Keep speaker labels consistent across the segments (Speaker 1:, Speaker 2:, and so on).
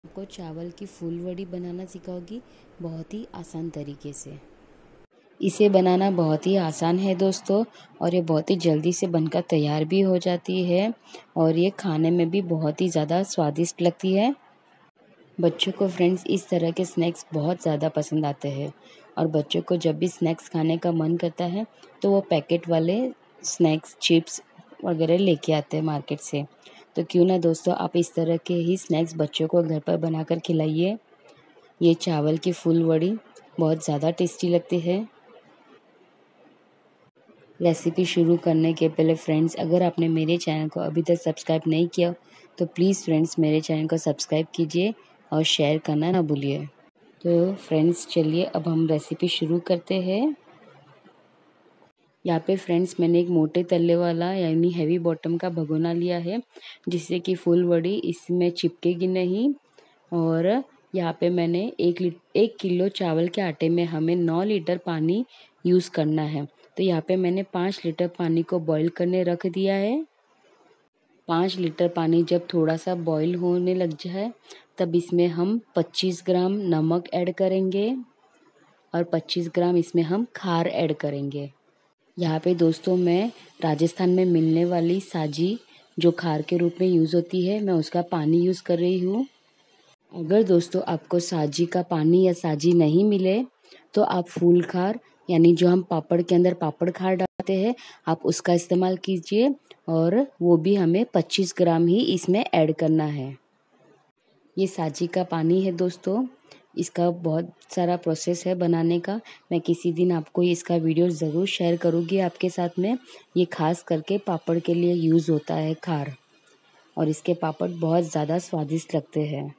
Speaker 1: आपको चावल की फूल वड़ी बनाना सिखाऊंगी बहुत ही आसान तरीके से। इसे बनाना बहुत ही आसान है दोस्तों, और ये बहुत ही जल्दी से बनकर तैयार भी हो जाती है और ये खाने में भी बहुत ही ज़्यादा स्वादिष्ट लगती है। बच्चों को फ्रेंड्स इस तरह के स्नैक्स बहुत ज़्यादा पसंद आते हैं, और बच्चों को जब भी स्नैक्स खाने का मन करता है तो वो पैकेट वाले स्नैक्स चिप्स वगैरह लेके आते हैं मार्केट से। तो क्यों ना दोस्तों आप इस तरह के ही स्नैक्स बच्चों को घर पर बनाकर खिलाइए। ये चावल की फूल वड़ी बहुत ज़्यादा टेस्टी लगती है। रेसिपी शुरू करने के पहले फ्रेंड्स, अगर आपने मेरे चैनल को अभी तक सब्सक्राइब नहीं किया तो प्लीज़ फ्रेंड्स मेरे चैनल को सब्सक्राइब कीजिए और शेयर करना ना भूलिए। तो फ्रेंड्स चलिए अब हम रेसिपी शुरू करते हैं। यहाँ पे फ्रेंड्स मैंने एक मोटे तले वाला यानी हैवी बॉटम का भगोना लिया है, जिससे कि फूल वड़ी इसमें चिपकेगी नहीं। और यहाँ पे मैंने 1 किलो चावल के आटे में हमें 9 लीटर पानी यूज़ करना है। तो यहाँ पे मैंने 5 लीटर पानी को बॉईल करने रख दिया है। 5 लीटर पानी जब थोड़ा सा बॉईल होने लग जाए तब इसमें हम 25 ग्राम नमक ऐड करेंगे और 25 ग्राम इसमें हम खार ऐड करेंगे। यहाँ पे दोस्तों मैं राजस्थान में मिलने वाली साजी जो खार के रूप में यूज़ होती है, मैं उसका पानी यूज़ कर रही हूँ। अगर दोस्तों आपको साजी का पानी या साजी नहीं मिले तो आप फूल खार यानी जो हम पापड़ के अंदर पापड़ खार डालते हैं आप उसका इस्तेमाल कीजिए, और वो भी हमें 25 ग्राम ही इसमें ऐड करना है। ये साजी का पानी है दोस्तों, इसका बहुत सारा प्रोसेस है बनाने का। मैं किसी दिन आपको इसका वीडियो ज़रूर शेयर करूँगी आपके साथ में। ये खास करके पापड़ के लिए यूज़ होता है खार, और इसके पापड़ बहुत ज़्यादा स्वादिष्ट लगते हैं।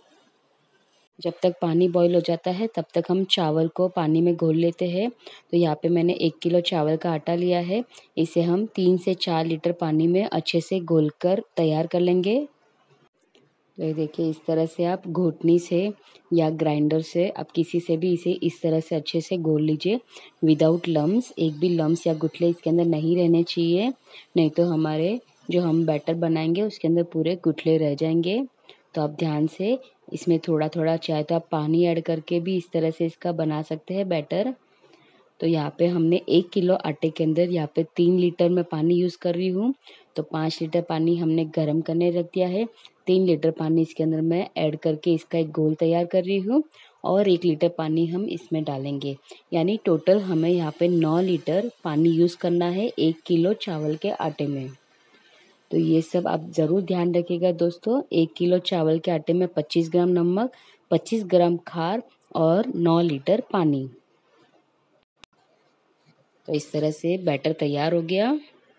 Speaker 1: जब तक पानी बॉईल हो जाता है तब तक हम चावल को पानी में घोल लेते हैं। तो यहाँ पे मैंने 1 किलो चावल का आटा लिया है, इसे हम 3 से 4 लीटर पानी में अच्छे से घोलकर तैयार कर लेंगे। तो ये देखिए इस तरह से आप घोटनी से या ग्राइंडर से आप किसी से भी इसे इस तरह से अच्छे से घोल लीजिए विदाउट लम्स। एक भी लम्स या गुठले इसके अंदर नहीं रहने चाहिए, नहीं तो हमारे जो हम बैटर बनाएंगे उसके अंदर पूरे गुठले रह जाएंगे। तो आप ध्यान से इसमें थोड़ा थोड़ा चाहे तो आप पानी ऐड करके भी इस तरह से इसका बना सकते हैं बैटर। तो यहाँ पे हमने 1 किलो आटे के अंदर यहाँ पे 3 लीटर में पानी यूज़ कर रही हूँ। तो 5 लीटर पानी हमने गर्म करने रख दिया है। 3 लीटर पानी इसके अंदर मैं ऐड करके इसका एक घोल तैयार कर रही हूँ, और 1 लीटर पानी हम इसमें डालेंगे। यानी टोटल हमें यहाँ पे 9 लीटर पानी यूज़ करना है 1 किलो चावल के आटे में। तो ये सब आप ज़रूर ध्यान रखिएगा दोस्तों। 1 किलो चावल के आटे में 25 ग्राम नमक, 25 ग्राम खार और 9 लीटर पानी। तो इस तरह से बैटर तैयार हो गया।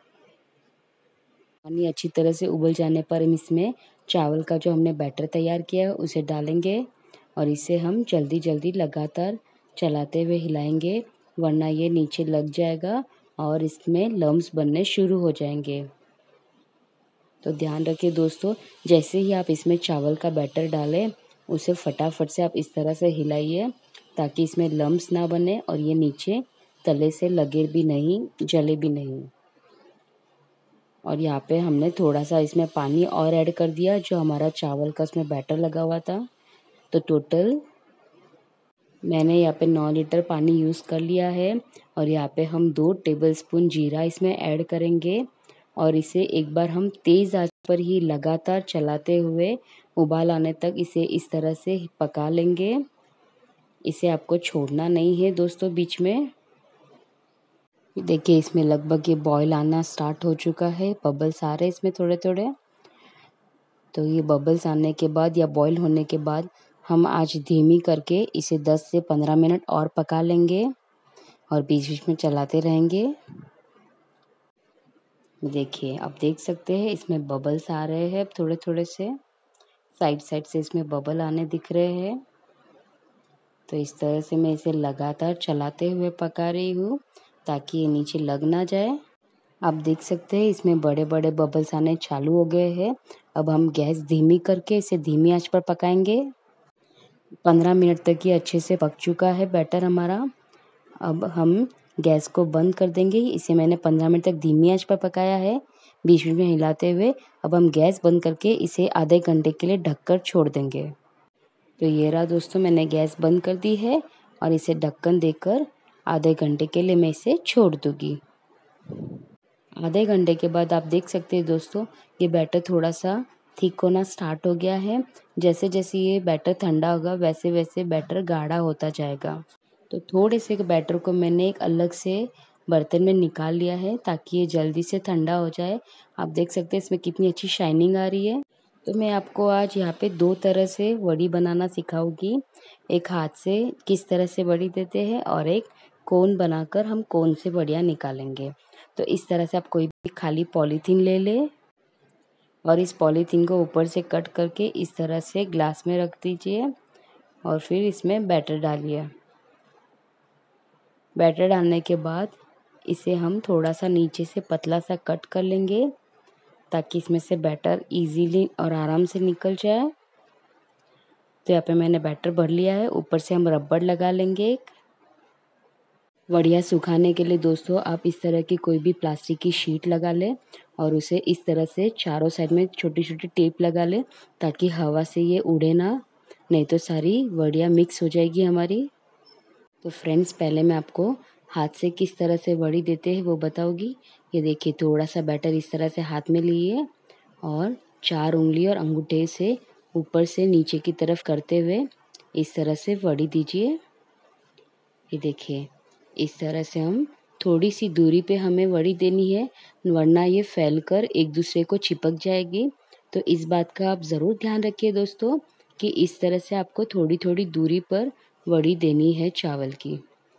Speaker 1: पानी अच्छी तरह से उबल जाने पर हम इसमें चावल का जो हमने बैटर तैयार किया है उसे डालेंगे, और इसे हम जल्दी जल्दी लगातार चलाते हुए हिलाएंगे, वरना ये नीचे लग जाएगा और इसमें लम्स बनने शुरू हो जाएंगे। तो ध्यान रखिए दोस्तों, जैसे ही आप इसमें चावल का बैटर डालें उसे फटाफट से आप इस तरह से हिलाइए ताकि इसमें लम्स ना बने और ये नीचे तले से लगे भी नहीं, जले भी नहीं। और यहाँ पे हमने थोड़ा सा इसमें पानी और ऐड कर दिया जो हमारा चावल का उसमें बैटर लगा हुआ था। तो टोटल मैंने यहाँ पे 9 लीटर पानी यूज़ कर लिया है, और यहाँ पे हम 2 टेबलस्पून जीरा इसमें ऐड करेंगे, और इसे एक बार हम तेज़ आंच पर ही लगातार चलाते हुए उबाल आने तक इसे इस तरह से पका लेंगे। इसे आपको छोड़ना नहीं है दोस्तों बीच में। देखिए इसमें लगभग ये बॉईल आना स्टार्ट हो चुका है, बबल्स आ रहे हैं इसमें थोड़े थोड़े। तो ये बबल्स आने के बाद या बॉईल होने के बाद हम आंच धीमी करके इसे 10 से 15 मिनट और पका लेंगे, और बीच बीच में चलाते रहेंगे। देखिए आप देख सकते हैं इसमें बबल्स आ रहे हैं थोड़े थोड़े से, साइड साइड से इसमें बबल आने दिख रहे हैं। तो इस तरह से मैं इसे लगातार चलाते हुए पका रही हूँ ताकि ये नीचे लग ना जाए। आप देख सकते हैं इसमें बड़े बड़े बबल्स आने चालू हो गए हैं। अब हम गैस धीमी करके इसे धीमी आंच पर पकाएंगे। 15 मिनट तक ये अच्छे से पक चुका है बैटर हमारा। अब हम गैस को बंद कर देंगे। इसे मैंने 15 मिनट तक धीमी आंच पर पकाया है, बीच बीच में हिलाते हुए। अब हम गैस बंद करके इसे आधे घंटे के लिए ढककर छोड़ देंगे। तो ये रहा दोस्तों, मैंने गैस बंद कर दी है और इसे ढक्कन देकर आधे घंटे के लिए मैं इसे छोड़ दूँगी। आधे घंटे के बाद आप देख सकते हैं दोस्तों, ये बैटर थोड़ा सा थिक होना स्टार्ट हो गया है। जैसे जैसे ये बैटर ठंडा होगा वैसे वैसे बैटर गाढ़ा होता जाएगा। तो थोड़े से बैटर को मैंने एक अलग से बर्तन में निकाल लिया है ताकि ये जल्दी से ठंडा हो जाए। आप देख सकते हैं इसमें कितनी अच्छी शाइनिंग आ रही है। तो मैं आपको आज यहाँ पे 2 तरह से वड़ी बनाना सिखाऊंगी। एक हाथ से किस तरह से वड़ी देते हैं और एक कोन बनाकर हम कोन से वड़ियाँ निकालेंगे। तो इस तरह से आप कोई भी खाली पॉलीथीन ले लें और इस पॉलीथीन को ऊपर से कट करके इस तरह से ग्लास में रख दीजिए और फिर इसमें बैटर डालिए। बैटर डालने के बाद इसे हम थोड़ा सा नीचे से पतला सा कट कर लेंगे ताकि इसमें से बैटर इजीली और आराम से निकल जाए। तो यहाँ पे मैंने बैटर भर लिया है। ऊपर से हम रबड़ लगा लेंगे। वड़िया सुखाने के लिए दोस्तों आप इस तरह की कोई भी प्लास्टिक की शीट लगा लें और उसे इस तरह से चारों साइड में छोटी छोटी टेप लगा लें ताकि हवा से ये उड़े ना, नहीं तो सारी वड़िया मिक्स हो जाएगी हमारी। तो फ्रेंड्स, पहले मैं आपको हाथ से किस तरह से वड़ी देते हैं वो बताऊंगी। ये देखिए, थोड़ा सा बैटर इस तरह से हाथ में लिए और 4 उंगली और अंगूठे से ऊपर से नीचे की तरफ करते हुए इस तरह से वड़ी दीजिए। ये देखिए, इस तरह से हम थोड़ी सी दूरी पे हमें वड़ी देनी है, वरना ये फैलकर एक दूसरे को चिपक जाएगी। तो इस बात का आप ज़रूर ध्यान रखिए दोस्तों कि इस तरह से आपको थोड़ी थोड़ी दूरी पर वड़ी देनी है चावल की।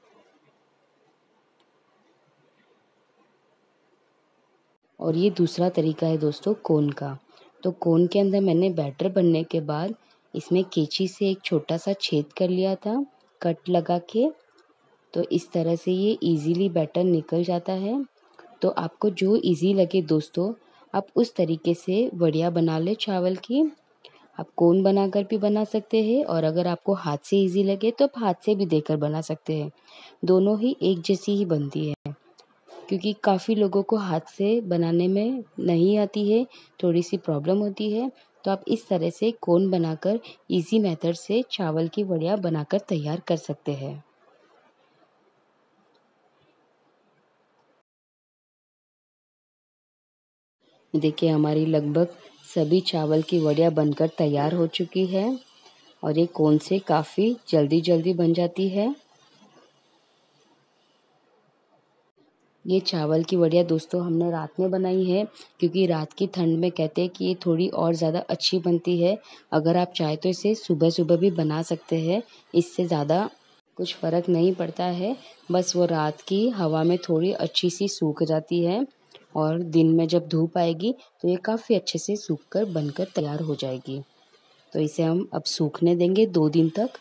Speaker 1: और ये दूसरा तरीका है दोस्तों कोन का। तो कोन के अंदर मैंने बैटर बनने के बाद इसमें कैंची से एक छोटा सा छेद कर लिया था कट लगा के। तो इस तरह से ये इजीली बैटर निकल जाता है। तो आपको जो इजी लगे दोस्तों, आप उस तरीके से वड़िया बना ले चावल की। आप कोन बनाकर भी बना सकते हैं और अगर आपको हाथ से इजी लगे तो आप हाथ से भी देकर बना सकते हैं। दोनों ही एक जैसी ही बनती है, क्योंकि काफ़ी लोगों को हाथ से बनाने में नहीं आती है, थोड़ी सी प्रॉब्लम होती है। तो आप इस तरह से कोन बनाकर इजी मेथड से चावल की वड़िया बनाकर तैयार कर सकते हैं। देखिए, हमारी लगभग सभी चावल की वड़िया बनकर तैयार हो चुकी है और ये कोन से काफ़ी जल्दी जल्दी बन जाती है। ये चावल की वड़िया दोस्तों हमने रात में बनाई है, क्योंकि रात की ठंड में कहते हैं कि ये थोड़ी और ज़्यादा अच्छी बनती है। अगर आप चाहे तो इसे सुबह सुबह भी बना सकते हैं, इससे ज़्यादा कुछ फ़र्क नहीं पड़ता है। बस वो रात की हवा में थोड़ी अच्छी सी सूख जाती है और दिन में जब धूप आएगी तो ये काफ़ी अच्छे से सूख कर बनकर तैयार हो जाएगी। तो इसे हम अब सूखने देंगे 2 दिन तक।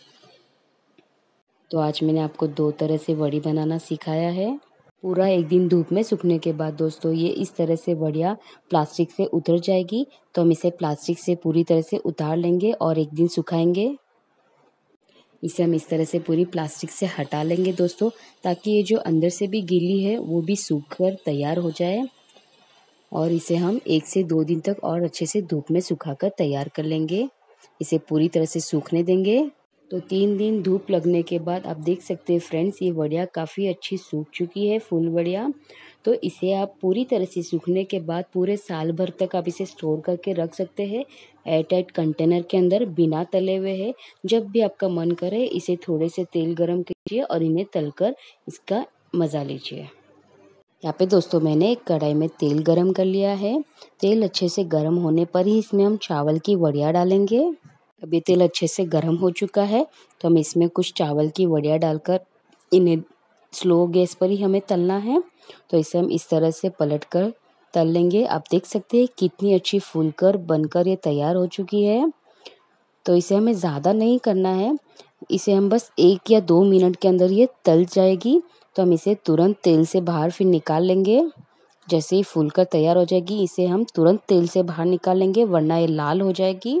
Speaker 1: तो आज मैंने आपको 2 तरह से वड़ी बनाना सिखाया है। पूरा 1 दिन धूप में सूखने के बाद दोस्तों ये इस तरह से वड़िया प्लास्टिक से उतर जाएगी। तो हम इसे प्लास्टिक से पूरी तरह से उतार लेंगे और 1 दिन सुखाएंगे। इसे हम इस तरह से पूरी प्लास्टिक से हटा लेंगे दोस्तों, ताकि ये जो अंदर से भी गीली है वो भी सूख कर तैयार हो जाए। और इसे हम 1 से 2 दिन तक और अच्छे से धूप में सुखाकर तैयार कर लेंगे। इसे पूरी तरह से सूखने देंगे। तो 3 दिन धूप लगने के बाद आप देख सकते हैं फ्रेंड्स, ये वड़िया काफ़ी अच्छी सूख चुकी है, फुल वड़िया। तो इसे आप पूरी तरह से सूखने के बाद पूरे साल भर तक आप इसे स्टोर करके रख सकते हैं एयर टाइट कंटेनर के अंदर, बिना तले हुए है। जब भी आपका मन करे इसे थोड़े से तेल गरम कीजिए और इन्हें तलकर इसका मज़ा लीजिए। यहाँ पे दोस्तों मैंने एक कढ़ाई में तेल गरम कर लिया है। तेल अच्छे से गरम होने पर ही इसमें हम चावल की वड़िया डालेंगे। अब ये तेल अच्छे से गर्म हो चुका है, तो हम इसमें कुछ चावल की वड़िया डालकर इन्हें स्लो गैस पर ही हमें तलना है। तो इसे हम इस तरह से पलट कर तल लेंगे। आप देख सकते हैं कितनी अच्छी फूलकर बनकर ये तैयार हो चुकी है। तो इसे हमें ज़्यादा नहीं करना है, इसे हम बस 1 या 2 मिनट के अंदर ये तल जाएगी। तो हम इसे तुरंत तेल से बाहर फिर निकाल लेंगे। जैसे ही फूलकर तैयार हो जाएगी इसे हम तुरंत तेल से बाहर निकाल लेंगे, वरना ये लाल हो जाएगी।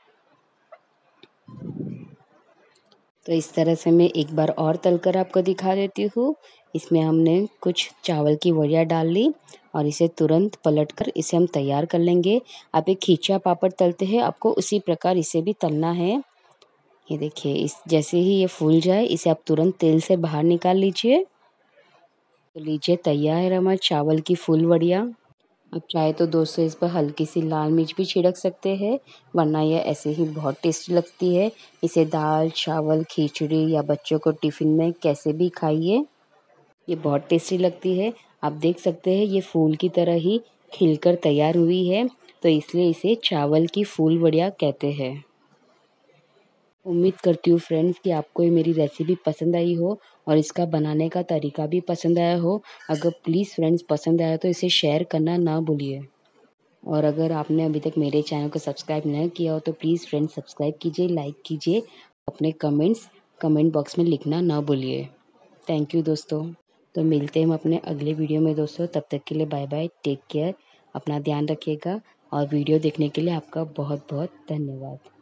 Speaker 1: तो इस तरह से मैं एक बार और तलकर आपको दिखा देती हूँ। इसमें हमने कुछ चावल की वड़िया डाल ली और इसे तुरंत पलटकर इसे हम तैयार कर लेंगे। आप एक खींचा पापड़ तलते हैं, आपको उसी प्रकार इसे भी तलना है। ये देखिए, इस जैसे ही ये फूल जाए इसे आप तुरंत तेल से बाहर निकाल लीजिए। तो लीजिए, तैयार है हमारे चावल की फूल वड़िया। आप चाहे तो दोस्तों इस पर हल्की सी लाल मिर्च भी छिड़क सकते हैं, वरना यह ऐसे ही बहुत टेस्टी लगती है। इसे दाल, चावल, खिचड़ी या बच्चों को टिफ़िन में कैसे भी खाइए, ये बहुत टेस्टी लगती है। आप देख सकते हैं ये फूल की तरह ही खिलकर तैयार हुई है, तो इसलिए इसे चावल की फूल वड़िया कहते हैं। उम्मीद करती हूँ फ्रेंड्स कि आपको ये मेरी रेसिपी पसंद आई हो और इसका बनाने का तरीका भी पसंद आया हो। अगर प्लीज़ फ्रेंड्स पसंद आया तो इसे शेयर करना ना भूलिए। और अगर आपने अभी तक मेरे चैनल को सब्सक्राइब नहीं किया हो तो प्लीज़ फ्रेंड्स सब्सक्राइब कीजिए, लाइक कीजिए, अपने कमेंट्स कमेंट बॉक्स में लिखना ना भूलिए। थैंक यू दोस्तों। तो मिलते हैं हम अपने अगले वीडियो में दोस्तों, तब तक के लिए बाय बाय, टेक केयर, अपना ध्यान रखिएगा और वीडियो देखने के लिए आपका बहुत बहुत धन्यवाद।